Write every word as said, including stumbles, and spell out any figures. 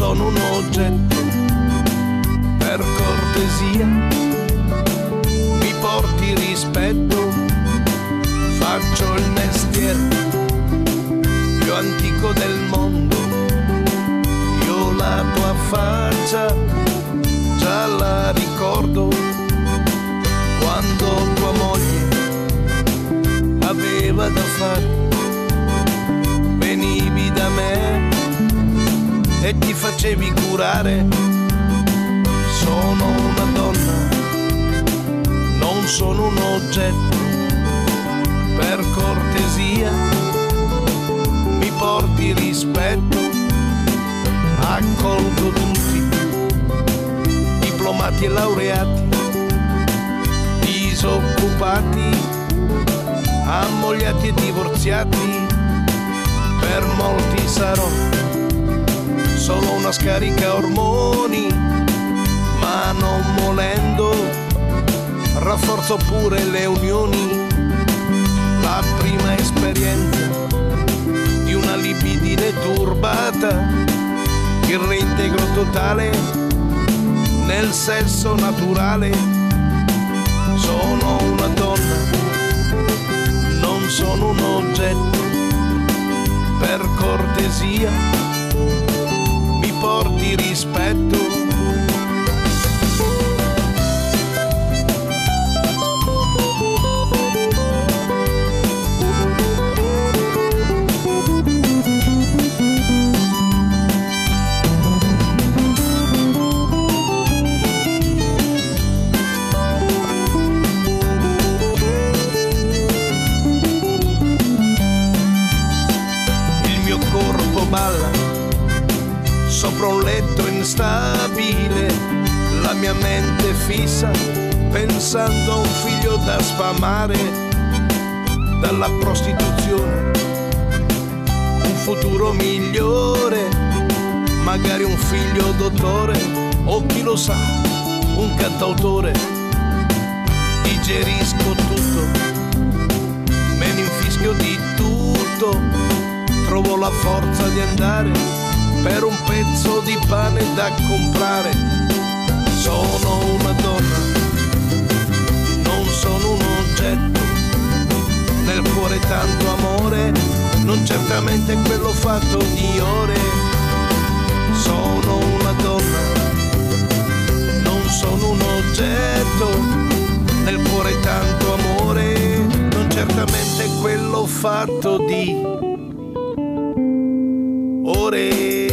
sono un oggetto, per cortesia mi porti rispetto, faccio il mestiere più antico del mondo, io la tua faccia già la ricordo, quando tua moglie aveva da fare, venivi da me e ti facevi curare. Sono una donna, non sono un oggetto, per cortesia mi porti rispetto, accolgo tutti, diplomati e laureati, disoccupati, ammogliati e divorziati, per molti sarò solo una scarica ormoni, ma non volendo rafforzo pure le unioni. La prima esperienza di una libidine turbata, il reintegro totale nel sesso naturale. Sono una donna, non sono un oggetto, per cortesia mi porti rispetto. Balla sopra un letto instabile, la mia mente fissa pensando a un figlio da sfamare, dalla prostituzione un futuro migliore, magari un figlio dottore o chi lo sa, un cantautore. Digerisco tutto, me ne infischio di tutto, trovo la forza di andare per un pezzo di pane da comprare. Sono una donna, non sono un oggetto, nel cuore tanto amore, non certamente quello fatto di ore. Sono una donna, non sono un oggetto, nel cuore tanto amore, non certamente quello fatto di ore.